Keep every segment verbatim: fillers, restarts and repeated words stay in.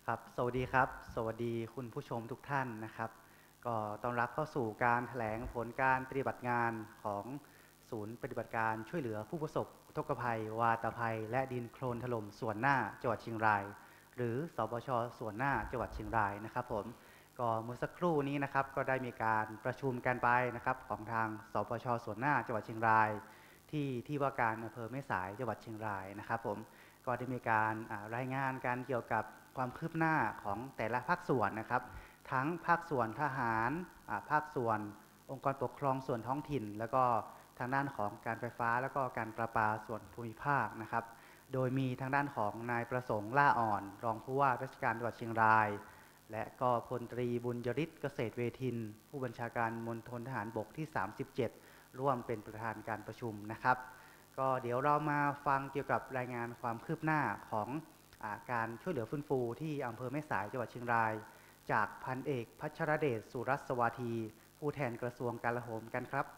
ครับสวัสดีครับสวัสดีคุณผู้ชมทุกท่านนะครับก็ต้อนรับเข้าสู่การแถลงผลการปฏิบัติงานของศูนย์ปฏิบัติการช่วยเหลือผู้ประสบอุทกภัยวาตภัยและดินโคลนถล่มส่วนหน้าจังหวัดเชียงรายหรือสปชส่วนหน้าจังหวัดเชียงรายนะครับผมก็เมื่อสักครู่นี้นะครับก็ได้มีการประชุมกันไปนะครับของทางสปชส่วนหน้าจังหวัดเชียงรายที่ที่ว่าการอำเภอแม่สายจังหวัดเชียงรายนะครับผม ก็ได้มีการรายงานการเกี่ยวกับความคืบหน้าของแต่ละภาคส่วนนะครับทั้งภาคส่วนทหารภาคส่วนองค์กรปกครองส่วนท้องถิ่นแล้วก็ทางด้านของการไฟฟ้าแล้วก็การประปาส่วนภูมิภาคนะครับโดยมีทางด้านของนายประสงค์ล่าอ่อนรองผู้ว่าราชการจังหวัดเชียงรายและก็พลตรีบุญยริศเกษตรเวทินผู้บัญชาการมณฑลทหารบกที่สามสิบเจ็ดร่วมเป็นประธานการประชุมนะครับก็เดี๋ยวเรามาฟังเกี่ยวกับรายงานความคืบหน้าของอาการช่วยเหลือฟื้นฟูที่อำเภอแม่สายจังหวัดเชียงรายจากพันเอกพัชรเดชสุรัสวาทีผู้แทนกระทรวงกลาโหมกันครับ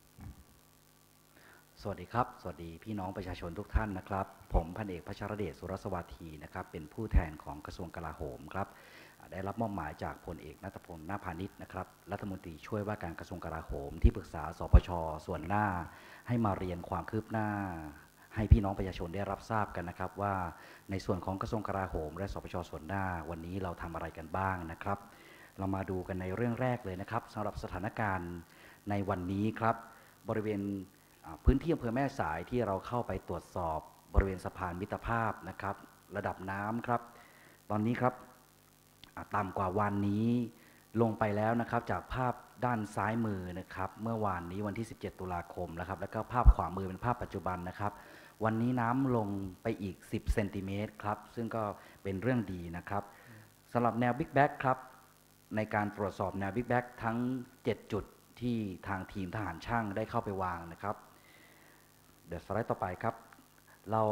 สวัสดีครับสวัสดีพี่น้องประชาชนทุกท่านนะครับผมพันเอกพัชรเดชสุรัสวาทีนะครับเป็นผู้แทนของกระทรวงกลาโหมครับได้รับมอบหมายจากพลเอกณัฐพล นาภานิชนะครับรัฐมนตรีช่วยว่าการกระทรวงกลาโหมที่ปรึกษาสปชส่วนหน้าให้มาเรียนความคืบหน้าให้พี่น้องประชาชนได้รับทราบกันนะครับว่าในส่วนของกระทรวงกลาโหมและสปชส่วนหน้าวันนี้เราทำอะไรกันบ้างนะครับเรามาดูกันในเรื่องแรกเลยนะครับสำหรับสถานการณ์ในวันนี้ครับบริเวณพื้นที่อำเภอแม่สายที่เราเข้าไปตรวจสอบบริเวณสะพานมิตรภาพนะครับระดับน้ำครับตอนนี้ครับต่ำกว่าวันนี้ลงไปแล้วนะครับจากภาพด้านซ้ายมือนะครับเมื่อวานนี้วันที่สิบเจ็ดตุลาคมนะครับแล้วก็ภาพขวามือเป็นภาพปัจจุบันนะครับวันนี้น้ำลงไปอีกสิบเซนติเมตรครับซึ่งก็เป็นเรื่องดีนะครับสำหรับแนวบิ๊กแบ็กครับในการตรวจสอบแนวบิ๊กแบ็กทั้งเจ็ดจุดที่ทางทีมทหารช่างได้เข้าไปวางนะครับเดี๋ยวสไลด์ต่อไปครับเรา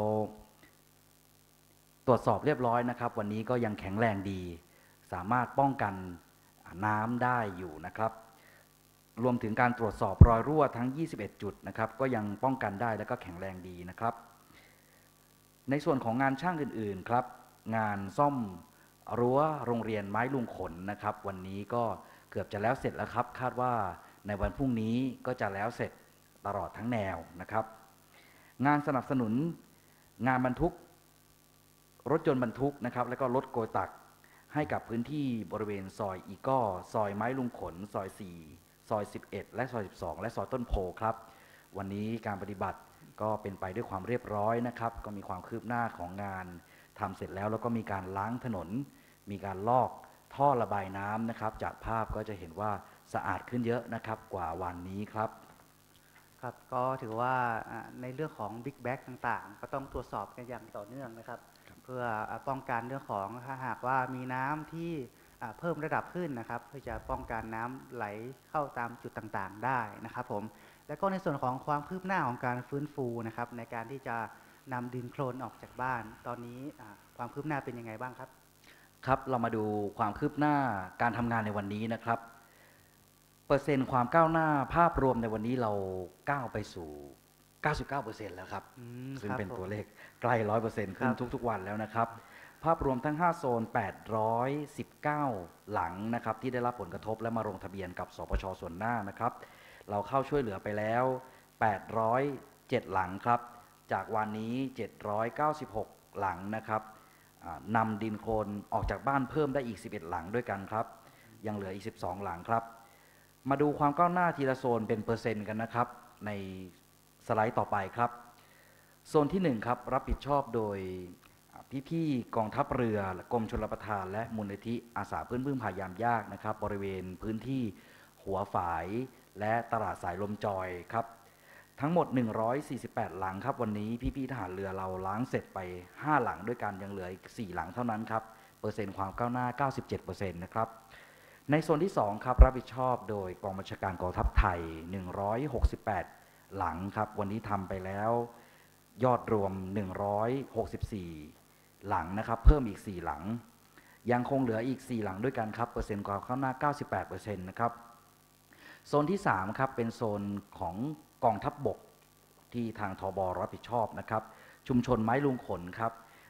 ตรวจสอบเรียบร้อยนะครับวันนี้ก็ยังแข็งแรงดีสามารถป้องกันน้ำได้อยู่นะครับรวมถึงการตรวจสอบรอยรั่วทั้งยี่สิบเอ็ดจุดนะครับก็ยังป้องกันได้และก็แข็งแรงดีนะครับในส่วนของงานช่างอื่นๆครับงานซ่อมรั้วโรงเรียนไม้ลุงขนนะครับวันนี้ก็เกือบจะแล้วเสร็จแล้วครับคาดว่าในวันพรุ่งนี้ก็จะแล้วเสร็จตลอดทั้งแนวนะครับงานสนับสนุนงานบรรทุกรถยนต์บรรทุกนะครับแล้วก็รถโกตักให้กับพื้นที่บริเวณซอยอีก้อซอยไม้ลุงขนซอยสี่ซอยสิบเอ็ดและซอยสิบสองและซอยต้นโพครับวันนี้การปฏิบัติก็เป็นไปด้วยความเรียบร้อยนะครับก็มีความคืบหน้าของงานทำเสร็จแล้วแล้วก็มีการล้างถนนมีการลอกท่อระบายน้ำนะครับจากภาพก็จะเห็นว่าสะอาดขึ้นเยอะนะครับกว่าวันนี้ครับครับก็ถือว่าในเรื่องของบิ๊กแบ็กต่างๆก็ต้องตรวจสอบกันอย่างต่อเนื่องนะครับเพื่อป้องกันเรื่องของถ้าหากว่ามีน้ำที่เพิ่มระดับขึ้นนะครับเพื่อจะป้องกันน้ำไหลเข้าตามจุดต่างๆได้นะครับผมแล้วก็ในส่วนของความคืบหน้าของการฟื้นฟูนะครับในการที่จะนำดินโคลนออกจากบ้านตอนนี้ความคืบหน้าเป็นยังไงบ้างครับครับเรามาดูความคืบหน้าการทำงานในวันนี้นะครับเปอร์เซ็นต์ความก้าวหน้าภาพรวมในวันนี้เราก้าวไปสู่ เก้าสิบเก้าเปอร์เซ็นต์ แล้วครับซึ่งเป็นตัวเลขใกล้ ร้อยเปอร์เซ็นต์ ขึ้นทุกๆวันแล้วนะครับภาพรวมทั้งห้าโซนแปดร้อยสิบเก้าหลังนะครับที่ได้รับผลกระทบและมาลงทะเบียนกับสปชส่วนหน้านะครับเราเข้าช่วยเหลือไปแล้วแปดร้อยเจ็ดหลังครับจากวันนี้เจ็ดร้อยเก้าสิบหกหลังนะครับนำดินโคลนออกจากบ้านเพิ่มได้อีกสิบเอ็ดหลังด้วยกันครับยังเหลืออีกสิบสองหลังครับมาดูความก้าวหน้าทีละโซนเป็นเปอร์เซ็นต์กันนะครับในสไลด์ต่อไปครับโซนที่หนึ่งครับรับผิดชอบโดยพี่ๆกองทัพเรือกรมชลประทานและมูลนิธิอาสาเพื่อนพึ่งพายามยากนะครับบริเวณพื้นที่หัวฝายและตลาดสายลมจอยครับทั้งหมดหนึ่งร้อยสี่สิบแปดหลังครับวันนี้พี่ๆทหารเรือเราล้างเสร็จไปห้าหลังด้วยกันยังเหลืออีกสี่หลังเท่านั้นครับเปอร์เซ็นต์ความก้าวหน้า เก้าสิบเจ็ดเปอร์เซ็นต์ นะครับในโซนที่สองครับรับผิดชอบโดยกองบัญชาการกองทัพไทยหนึ่งร้อยหกสิบแปดหลังครับวันนี้ทำไปแล้วยอดรวมหนึ่งร้อยหกสิบสี่หลังนะครับเพิ่มอีกสี่หลังยังคงเหลืออีกสี่หลังด้วยกันครับเปอร์เซ็นต์ความก้าวหน้า เก้าสิบแปดเปอร์เซ็นต์ นะครับโซนที่สามครับเป็นโซนของกองทัพบกที่ทางทบรับผิดชอบนะครับชุมชนไม้ลุงขนครับ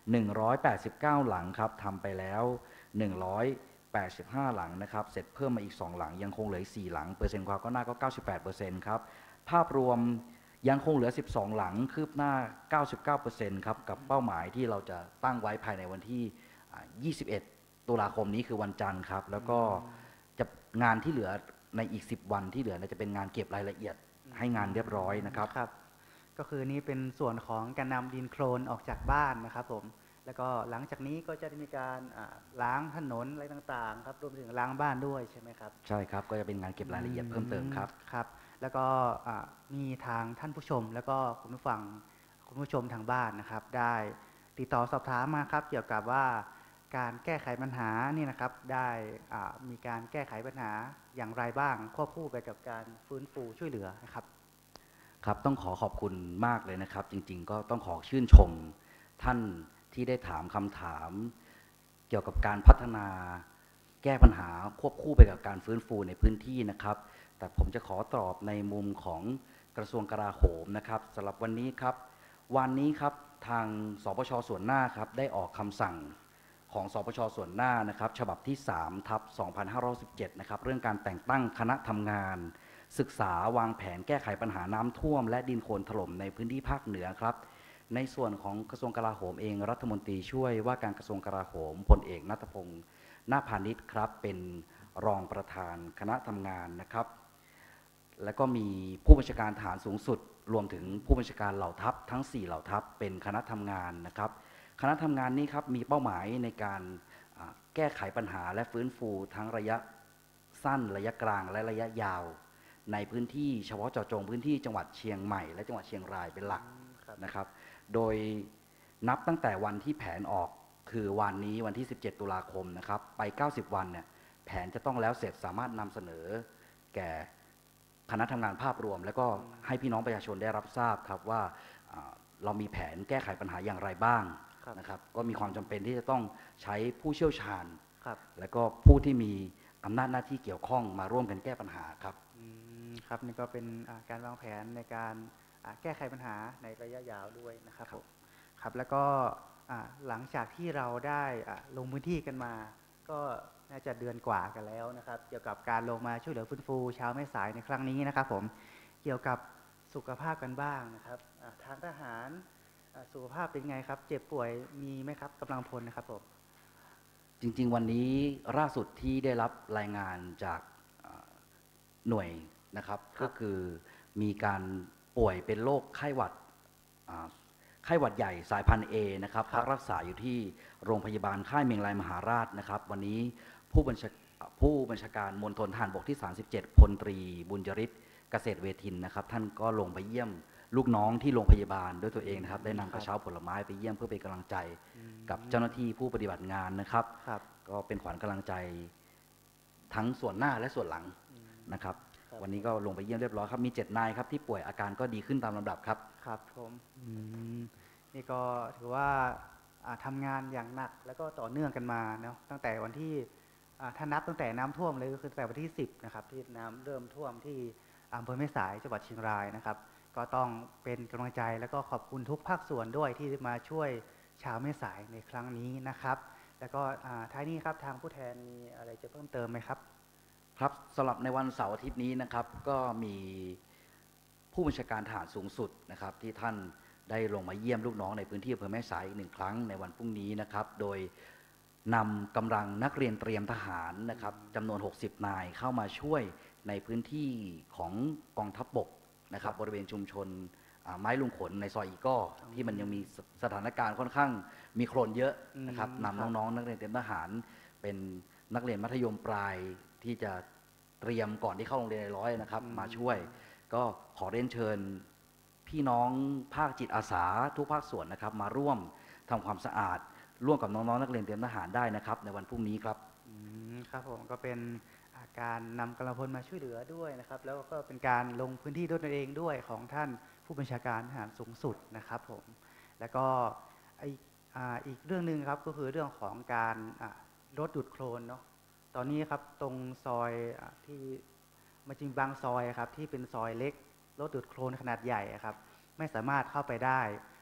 หนึ่งร้อยแปดสิบเก้าหลังครับทำไปแล้วหนึ่งร้อยแปดสิบห้าหลังนะครับเสร็จเพิ่มมาอีกสองหลังยังคงเหลือสี่หลังเปอร์เซ็นต์ความก้าวหน้าก็ เก้าสิบแปดเปอร์เซ็นต์ ครับภาพรวมยังคงเหลือสิบสองหลังคืบหน้า เก้าสิบเก้าเปอร์เซ็นต์ ครับกับเป้าหมายที่เราจะตั้งไว้ภายในวันที่ยี่สิบเอ็ดตุลาคมนี้คือวันจันทร์ครับแล้วก็จะงานที่เหลือในอีกสิบวันที่เหลือจะเป็นงานเก็บรายละเอียดให้งานเรียบร้อยนะครับครับก็คือนี้เป็นส่วนของการนำดินโคลนออกจากบ้านนะครับผมแล้วก็หลังจากนี้ก็จะมีการล้างถนนอะไรต่างๆครับรวมถึงล้างบ้านด้วยใช่ไหมครับใช่ครับก็จะเป็นงานเก็บรายละเอียดเพิ่มเติมครับครับแล้วก็มีทางท่านผู้ชมแล้วก็คุณผู้ฟังคุณผู้ชมทางบ้านนะครับได้ติดต่อสอบถามมาครับเกี่ยวกับว่าการแก้ไขปัญหานี่นะครับได้มีการแก้ไขปัญหาอย่างไรบ้างควบคู่ไปกับการฟื้นฟูช่วยเหลือนะครับครับต้องขอขอบคุณมากเลยนะครับจริงๆก็ต้องขอชื่นชมท่านที่ได้ถามคำถามเกี่ยวกับการพัฒนาแก้ปัญหาควบคู่ไปกับการฟื้นฟูในพื้นที่นะครับแต่ผมจะขอตอบในมุมของกระทรวงกลาโหมนะครับสำหรับวันนี้ครับวันนี้ครับทางสปช.ส่วนหน้าครับได้ออกคำสั่งของสปช.ส่วนหน้านะครับฉบับที่สามทับสองพันห้าร้อยสิบเจ็ดนะครับเรื่องการแต่งตั้งคณะทำงานศึกษาวางแผนแก้ไขปัญหาน้ำท่วมและดินโคลนถล่มในพื้นที่ภาคเหนือครับในส่วนของกระทรวงกลาโหมเองรัฐมนตรีช่วยว่าการกระทรวงกลาโหมพลเอกณัฐพงศ์นาคพานิชครับเป็นรองประธานคณะทำงานนะครับและก็มีผู้บัญชาการทหารสูงสุดรวมถึงผู้บัญชาการเหล่าทัพทั้งสี่เหล่าทัพเป็นคณะทำงานนะครับคณะทำงานนี้ครับมีเป้าหมายในการแก้ไขปัญหาและฟื้นฟูทั้งระยะสั้นระยะกลางและระยะยาวในพื้นที่เฉพาะเจาะจงพื้นที่จังหวัดเชียงใหม่และจังหวัดเชียงรายเป็นหลักนะครับโดยนับตั้งแต่วันที่แผนออกคือวันนี้วันที่สิบเจ็ดตุลาคมนะครับไปเก้าสิบวันเนี่ยแผนจะต้องแล้วเสร็จสามารถนำเสนอแก่คณะทำงานภาพรวมแล้วก็ให้พี่น้องประชาชนได้รับทราบครับว่าเรามีแผนแก้ไขปัญหาอย่างไรบ้างนะครับก็มีความจำเป็นที่จะต้องใช้ผู้เชี่ยวชาญและก็ผู้ที่มีอำนาจหน้าที่เกี่ยวข้องมาร่วมกันแก้ปัญหาครับครับนี่ก็เป็นการวางแผนในการแก้ไขปัญหาในระยะยาวด้วยนะครับครับแล้วก็หลังจากที่เราได้ลงพื้นที่กันมาก็น่าจะเดือนกว่ากันแล้วนะครับเกี่ยวกับการลงมาช่วยเหลือฟื้นฟูชาวแม่สายในครั้งนี้นะครับผมเกี่ยวกับสุขภาพกันบ้างนะครับทางทหารสุขภาพเป็นไงครับเจ็บป่วยมีไหมครับกำลังพลนะครับผมจริงๆวันนี้ล่าสุดที่ได้รับรายงานจากหน่วยนะครับก็คือมีการป่วยเป็นโรคไข้หวัดไข้หวัดใหญ่สายพันธุ์ เอ นะครับพักรักษาอยู่ที่โรงพยาบาลค่ายเมียงรายมหาราชนะครับวันนี้ผู้บัญชาผู้บัญชาการมณฑลทหารบกที่สามสิบเจ็ดพลตรีบุญยริศเกษตรเวทินนะครับท่านก็ลงไปเยี่ยมลูกน้องที่โรงพยาบาลด้วยตัวเองนะครับได้นำกระเช้าผลไม้ไปเยี่ยมเพื่อเป็นกำลังใจกับเจ้าหน้าที่ผู้ปฏิบัติงานนะครับก็เป็นขวัญกำลังใจทั้งส่วนหน้าและส่วนหลังนะครับวันนี้ก็ลงไปเยี่ยมเรียบร้อยครับมีเจ็ดนายครับที่ป่วยอาการก็ดีขึ้นตามลำดับครับครับผมนี่ก็ถือว่าทำงานอย่างหนักแล้วก็ต่อเนื่องกันมาเนาะตั้งแต่วันที่ถ้านับตั้งแต่น้ำท่วมเลยก็คือตั้งแต่วันที่สิบนะครับที่น้ำเริ่มท่วมที่อำเภอแม่สายจังหวัดเชียงรายนะครับก็ต้องเป็นกำลังใจแล้วก็ขอบคุณทุกภาคส่วนด้วยที่มาช่วยชาวแม่สายในครั้งนี้นะครับแล้วก็ท้ายนี้ครับทางผู้แทนมีอะไรจะเพิ่มเติมไหมครับครับสำหรับในวันเสาร์อาทิตย์นี้นะครับก็มีผู้บัญชาการทหารสูงสุดนะครับที่ท่านได้ลงมาเยี่ยมลูกน้องในพื้นที่อำเภอแม่สายอีกหนึ่งครั้งในวันพรุ่งนี้นะครับโดยนำกำลังนักเรียนเตรียมทหารนะครับจำนวนหกสิบนายเข้ามาช่วยในพื้นที่ของกองทัพบกนะครับบริเวณชุมชนไม้ลุงขนในซอยอีก้อที่มันยังมีสถานการณ์ค่อนข้างมีโคลนเยอะนะครับนำน้องๆนักเรียนเตรียมทหารเป็นนักเรียนมัธยมปลายที่จะเตรียมก่อนที่เข้าโรงเรียนในร้อยนะครับมาช่วยก็ขอเรียนเชิญพี่น้องภาคจิตอาสาทุกภาคส่วนนะครับมาร่วมทำความสะอาดร่วมกับน้องๆนักเรียนเตรียมทหารได้นะครับในวันพรุ่งนี้ครับครับผมก็เป็นการนำกำลังพลมาช่วยเหลือด้วยนะครับแล้วก็เป็นการลงพื้นที่ด้วยตนเองด้วยของท่านผู้บัญชาการทหารสูงสุดนะครับผมแล้วก็อีกเรื่องหนึ่งครับก็คือเรื่องของการรถดูดโคลนเนาะตอนนี้ครับตรงซอยที่มาจริงบางซอยครับที่เป็นซอยเล็กรถดูดโคลนขนาดใหญ่ครับไม่สามารถเข้าไปได้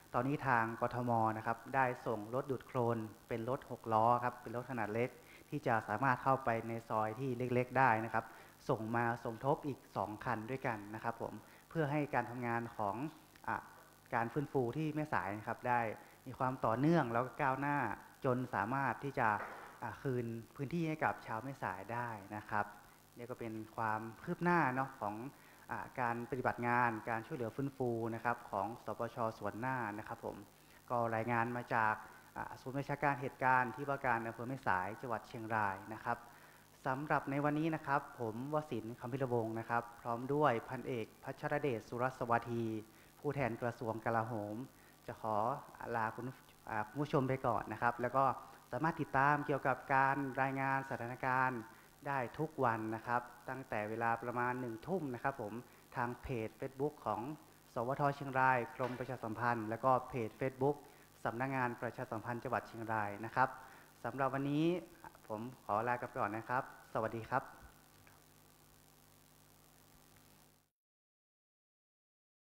ตอนนี้ทางกทมนะครับได้ส่งรถดูดโคลนเป็นรถหกล้อครับเป็นรถขนาดเล็กที่จะสามารถเข้าไปในซอยที่เล็กๆได้นะครับส่งมาสมทบอีกสองคันด้วยกันนะครับผมเพื่อให้การทำงานของอการฟื้นฟูที่แม่สายนะครับได้มีความต่อเนื่องแล้วก็ก้าวหน้าจนสามารถที่จะคืนพื้นที่ให้กับชาวแม่สายได้นะครับนี่ก็เป็นความคืบหน้าเนาะของการปฏิบัติงานการช่วยเหลือฟื้นฟูนะครับของสปช.ส่วนหน้านะครับผมก็รายงานมาจากศูนย์บัญชาการเหตุการณ์ที่ว่าการอำเภอแม่สายจังหวัดเชียงรายนะครับสำหรับในวันนี้นะครับผมวสินทร์ คำพิรวงศ์นะครับพร้อมด้วยพันเอกพัชรเดชสุรสวัสดีผู้แทนกระทรวงกลาโหมจะขอลาคุณผู้ชมไปก่อนนะครับแล้วก็สามารถติดตามเกี่ยวกับการรายงานสถานการณ์ได้ทุกวันนะครับตั้งแต่เวลาประมาณหนึ่งทุ่มนะครับผมทางเพจ Facebook ของสวท.เชียงรายกรมประชาสัมพันธ์แล้วก็เพจ Facebook สำนักงานประชาสัมพันธ์จังหวัดเชียงรายนะครับสำหรับวันนี้ผมขอลาไปก่อนนะครับสวัสดีครับ